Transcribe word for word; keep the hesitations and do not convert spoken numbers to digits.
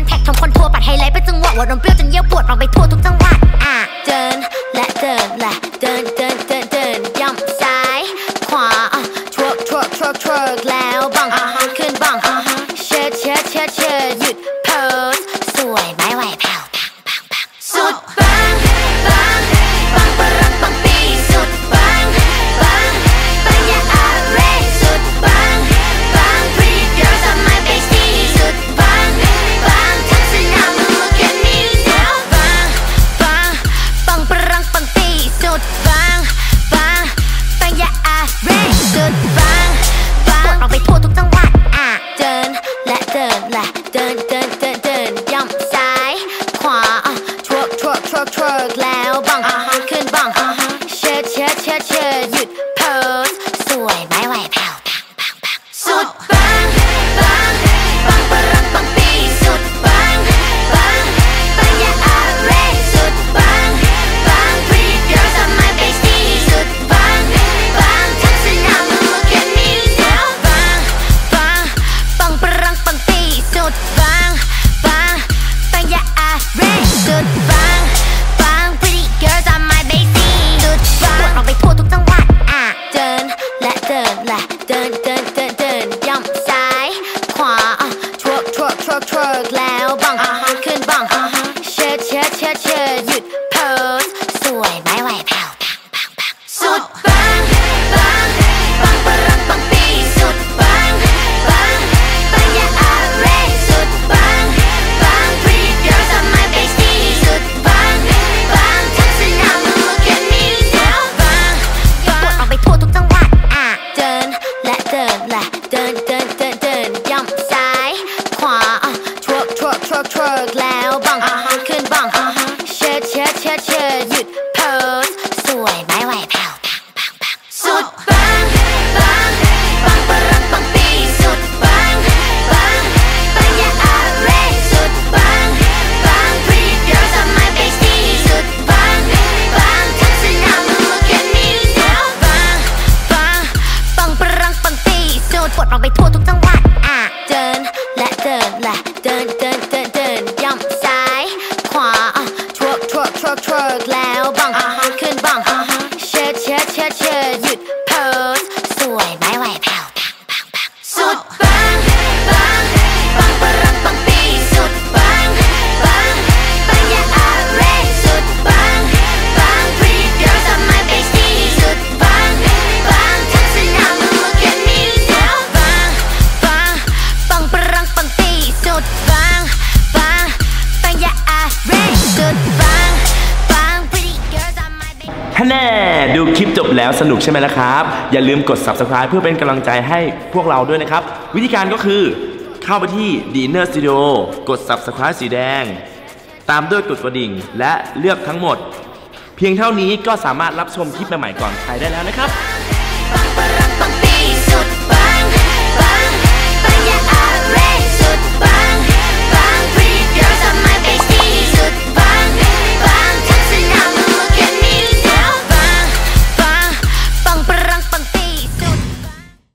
แท็กทำคอนทัวร์ปัดไฮไลท์เป็นจังหวะว่ารวมเปรี้ยวจนเยี่ยวปวดฟังไปทั่วทุกจังหวัดอ่ะเดินและเดินและเดินเดินเดินเดินย่ำซ้ายขวาทวกทวกทวกทวกแล้วบังขึ้นบังเชิดเชิดเชิดเชิดหยุดโพสสวยไม่ไหวแผ่วสุดปังปังปังปะรังปังปีสุดปังปังปังอย่าอะไรสุดปังปัง pretty girls are my bestie สุดปังปังทั้งสนาม look at me now ปังปังปังปะรังปังปีสุดปังปังปังอย่าอะไรสุดปังปังเราไปทั่วทุกจังหวัดอ่ะเดินและเดินและเดินเดินเดินเดินย่ำซ้ายขวาทวกทวกทวกทวกแล้วบังขึ้นบังเชิดเชิดเชิดเชิดหยุดโพสสวยไม่ไหวแผ่วสุดปังปังปังปะรังปังปีสุดปังปังปังอย่าอะไรสุดปังปัง pretty girls are my bestie สุดปังปังทั้งสนาม look at me now ปังปังปังปะรังปังปีสุดปังปังปังอย่าอะไรสุดปังปัง pretty girls are my bestie สุดปังเราไปทั่วทุกจังหวัดอ่ะเดินและเดินและเดินเดินเดินเดินย่ำซ้ายขวาทวกทวกทวกทวกแล้วบังขึ้นบังเชิดเชิดเชิดเชิดหยุดโพสสวยไม่ไหวแผ่วสุดปังปังปังปะรังปังปีสุดปังปังปังอย่าอะไรสุดปังปัง pretty girls are my bestie สุดปังปังทั้งสนาม look at me now ปังปังเราไปทั่วทุกจังหวัดอ่ะเดินและเดินและเดินเดินเดินเดินย่ำซ้ายขวาทวกทวกทวกทวกแล้วบังขึ้นบังเชิดเชิดเชิดเชิดหยุดโพสสวยไม่ไหวแผ่วสุดปังปังปังปะรังปังปีสุดปังปังปังอย่าอะไรสุดปังปัง pretty girls are my bestie สุดปังปังทั้งสนาม look at me now ปังปังปังปะรังปังปีสุดปวดเราไปทั่วทุกจังหวัดอ่ะเดินและเดินและเดินเดินเดินเดินย่ำซ้ายขวาทวกทวกทวกทวกแล้วบังขึ้นบังเชิดเชิดเชิดเชิดหยุดโพสสวยไม่ไหวแผ่วสุดปังปังปังปะรังปังปีสุดปังปังปังอย่าอะไรสุดปังปัง pretty girls are my bestie สุดปังปังทั้งสนาม look at me now ปังปังปังปะรังปังปีสุดปังปังปังอย่าอะไรสุดปังปัง pretty girls are my bestie ท่านแน่ดูคลิปจบแล้วสนุกใช่ไหมล่ะครับอย่าลืมกด ซับสไครบ์ เพื่อเป็นกำลังใจให้พวกเราด้วยนะครับวิธีการก็คือเข้าไปที่ The Inner Studio กด ซับสไครบ์ สีแดงตามด้วยกดกระดิ่งและเลือกทั้งหมดเพียงเท่านี้ก็สามารถรับชมคลิปใหม่ๆก่อนใครได้แล้วนะครับ